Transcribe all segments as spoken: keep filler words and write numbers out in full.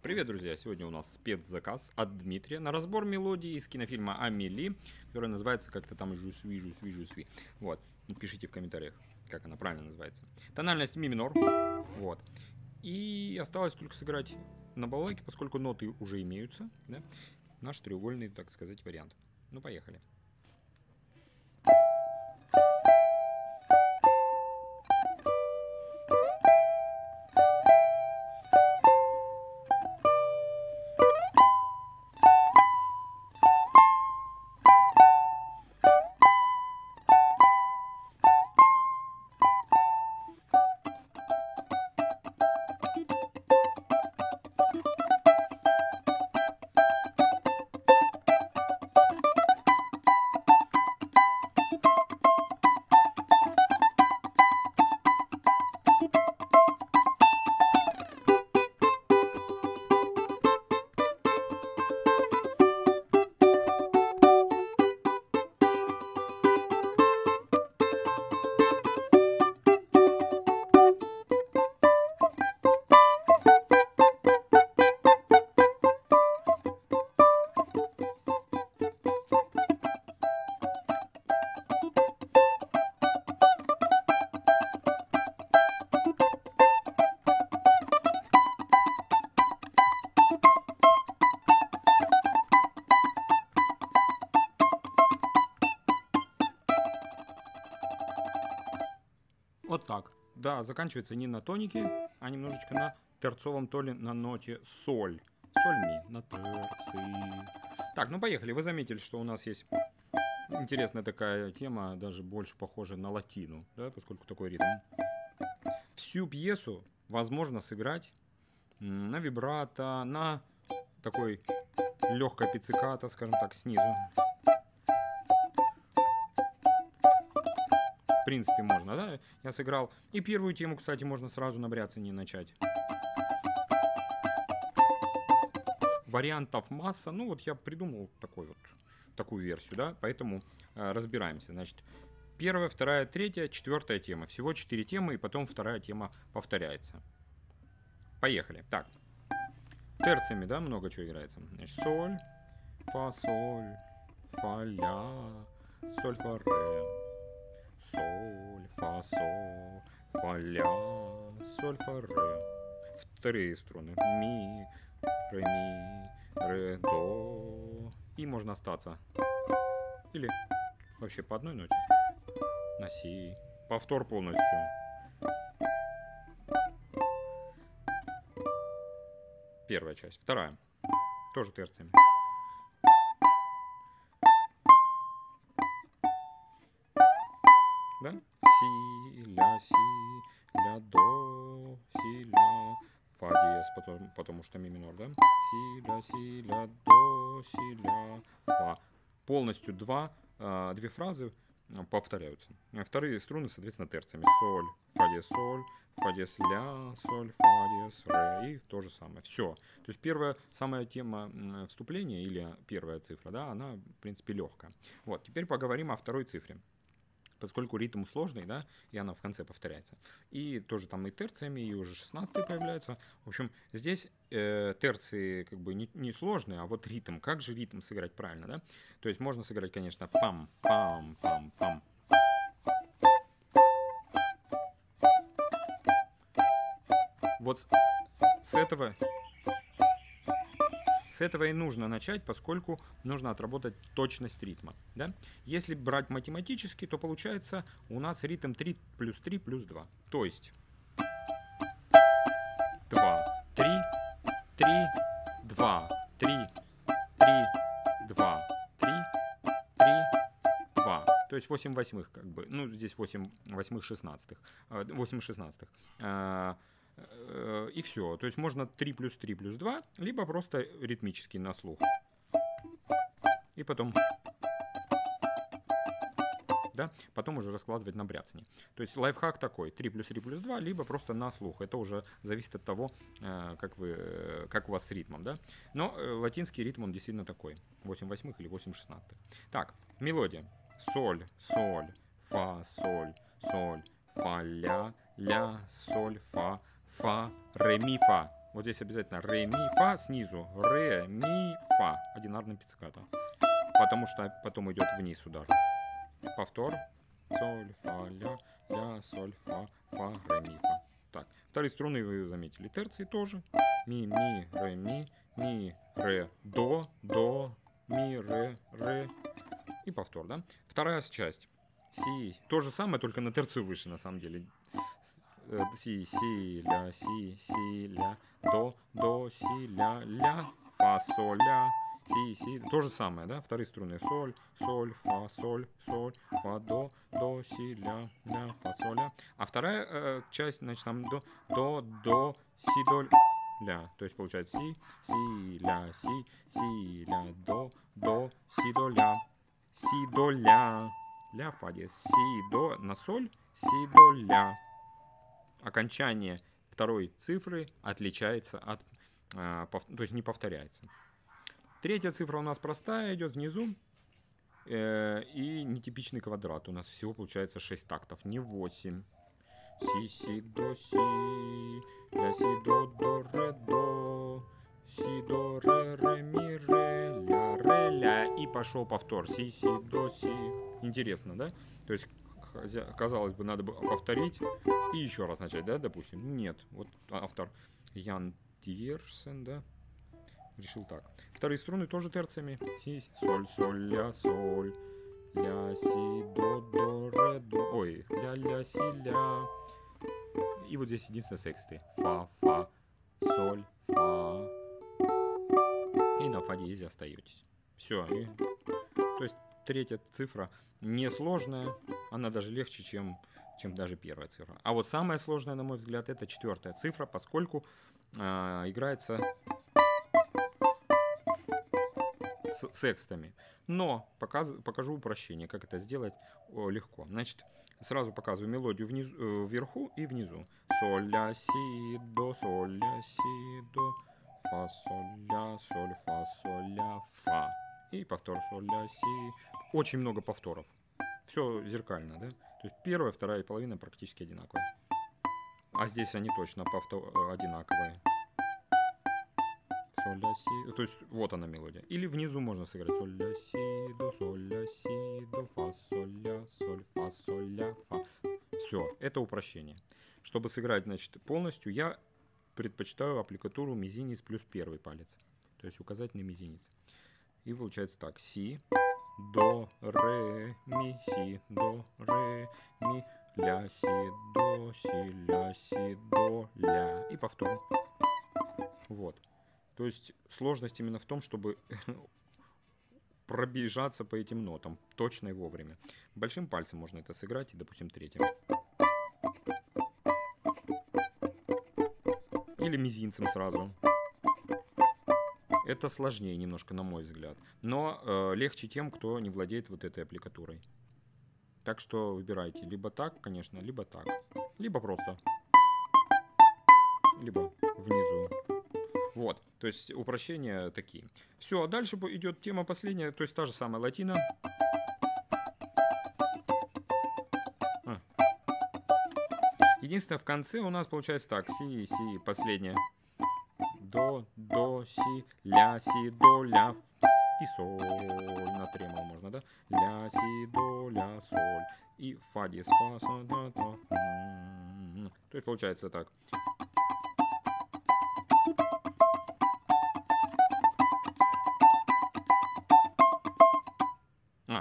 Привет, друзья! Сегодня у нас спецзаказ от Дмитрия на разбор мелодии из кинофильма «Амели», которая называется как-то там «Жу сви, жу сви, жу сви». Вот, пишите в комментариях, как она правильно называется. Тональность ми минор. Вот. И осталось только сыграть на балалайке, поскольку ноты уже имеются. Да? Наш треугольный, так сказать, вариант. Ну, поехали. Вот так. Да, заканчивается не на тонике, а немножечко на терцовом тоне, на ноте соль. Соль ми, на терции. Так, ну поехали. Вы заметили, что у нас есть интересная такая тема, даже больше похожая на латину, да, поскольку такой ритм. Всю пьесу возможно сыграть на вибрато, на такой легкой пиццикато, скажем так, снизу. В принципе, можно, да? Я сыграл. И первую тему, кстати, можно сразу на бряцании начать. Вариантов масса. Ну, вот я придумал такой вот, такую версию, да? Поэтому э, разбираемся. Значит, первая, вторая, третья, четвертая тема. Всего четыре темы, и потом вторая тема повторяется. Поехали. Так. Терциями, да, много чего играется. Значит, соль, фа, соль, фа, ля, соль, фа, ре. Соль, фа, соль, фа, ля, соль, фа, ре. Вторые струны. Ми, ре, ми, ре, до. И можно остаться. Или вообще по одной ноте. На си. Повтор полностью. Первая часть. Вторая. Тоже терциями. Да? Си, ля, си, ля, до, си, ля, фа диез, потом, потому что ми минор, да? Си, ля, си, ля, до, си, ля, фа. Полностью два, э, две фразы повторяются. Вторые струны, соответственно, терциями. Соль, фа диез, соль, фа диез, ля, соль, фа диез, ре. И то же самое. Все. То есть первая, самая тема вступления, или первая цифра, да, она, в принципе, легкая. Вот, теперь поговорим о второй цифре. Поскольку ритм сложный, да, и она в конце повторяется. И тоже там и терциями, и уже шестнадцатые появляются. В общем, здесь э, терции как бы не, не сложные, а вот ритм. Как же ритм сыграть правильно, да? То есть можно сыграть, конечно, пам, пам, пам, пам. Вот с, с этого... С этого и нужно начать, поскольку нужно отработать точность ритма. Да? Если брать математически, то получается у нас ритм три плюс три плюс два. То есть два, три, три, два, три, три, два, три, три, два. То есть восемь восьмых, как бы. Ну, здесь восемь восьмых шестнадцатых. восемь шестнадцатых. И все. То есть можно три плюс три плюс два, либо просто ритмически на слух. И потом... Да, потом уже раскладывать на бряцанье. То есть лайфхак такой: три плюс три плюс два, либо просто на слух. Это уже зависит от того, как, вы, как у вас с ритмом. Да? Но латинский ритм, он действительно такой. восемь восьмых или восемь шестнадцатых. Так, мелодия. Соль, соль, фа, соль, соль, фа, ля, ля, соль, фа, фа, ре, ми, фа. Вот здесь обязательно ре, ми, фа снизу. Ре, ми, фа. Одинарным пиццикато. Потому что потом идет вниз удар. Повтор. Соль, фа, ля, ля, соль, фа, фа, ре, ми, фа. Так, вторые струны вы заметили. Терции тоже. Ми, ми, ре, ми, ми, ре, до, до, ми, ре, ре. И повтор, да? Вторая часть. Си. То же самое, только на терцию выше, на самом деле. Си, си, ля, си, си, ля, до, до, си, ля, ля, фа, соль, ля, си, си. То же самое, да? Вторые струны. Соль, соль, фа, соль, соль, фа, до, до, си, ля, ля, фа, соль, ля. А вторая э, часть, значит, там до, до, до, си, до, ля. То есть получается си, си, ля, си, си, ля, до, до, си, до, ля. Си, до, ля. Ля, фа диез. Си, до, на соль, си, до, ля. Окончание второй цифры отличается от, э, пов, то есть не повторяется. Третья цифра у нас простая, идет внизу. Э, и нетипичный квадрат. У нас всего получается шесть тактов, не восемь. Си, си, до, си, ля, си, до, до, ре, до, си, до, ре, ре, ми, ре, ля, ре, ля. И пошел повтор. Си, си, до, си. Интересно, да? То есть, казалось бы, надо бы повторить и еще раз начать, да, допустим? Нет. Вот автор Ян Тьерсен, да, решил так. Вторые струны тоже терциями. Си, соль, соль, ля, соль, ля, си, до, до, ре, до. Ой, ля, ля, си, ля. И вот здесь единственное сексты. Фа, фа, соль, фа. И на фа диезе остаетесь. Все. И... То есть третья цифра несложная. Она даже легче, чем, чем даже первая цифра. А вот самая сложная, на мой взгляд, это четвертая цифра, поскольку э, играется с секстами. Но показ, покажу упрощение, как это сделать о, легко. Значит, сразу показываю мелодию внизу, э, вверху и внизу. Соль, ля, си, до, соль, ля, си, до, фа, соль, ля, соль, фа, соль, ля, фа. И повтор соль, ля, си. Очень много повторов. Все зеркально, да? То есть первая, вторая половина практически одинаковые. А здесь они точно повтор, одинаковые. Соль, ля, си. То есть вот она мелодия. Или внизу можно сыграть соль, ля, си, до, соль, ля, си, до, фа, соль, ля, соль, фа, соль, ля, фа. Все, это упрощение. Чтобы сыграть, значит, полностью, я предпочитаю аппликатуру мизинец плюс первый палец. То есть указательный мизинец. И получается так. Си, до, ре, ми, си, до, ре, ми, ля, си, до, си, ля, си, до, ля. И повтор. Вот. То есть сложность именно в том, чтобы пробежаться по этим нотам точно и вовремя. Большим пальцем можно это сыграть, и, допустим, третьим. Или мизинцем сразу. Это сложнее немножко, на мой взгляд. Но э, легче тем, кто не владеет вот этой аппликатурой. Так что выбирайте. Либо так, конечно, либо так. Либо просто. Либо внизу. Вот. То есть упрощения такие. Все, а дальше идет тема последняя. То есть та же самая латина. А. Единственное, в конце у нас получается так. Си, си, последняя. До, до, си, ля, си, до, ля, и соль. На тремол можно, да? Ля, си, до, ля, соль. И фа диез, фа, соль, да, да. То есть получается так. А.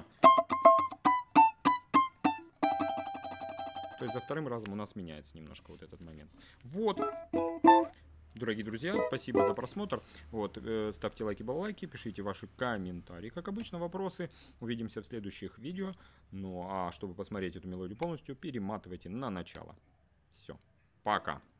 То есть за вторым разом у нас меняется немножко вот этот момент. Вот. Дорогие друзья, спасибо за просмотр. Вот, э, ставьте лайки, баллайки, пишите ваши комментарии. Как обычно, вопросы. Увидимся в следующих видео. Ну а чтобы посмотреть эту мелодию полностью, перематывайте на начало. Все. Пока.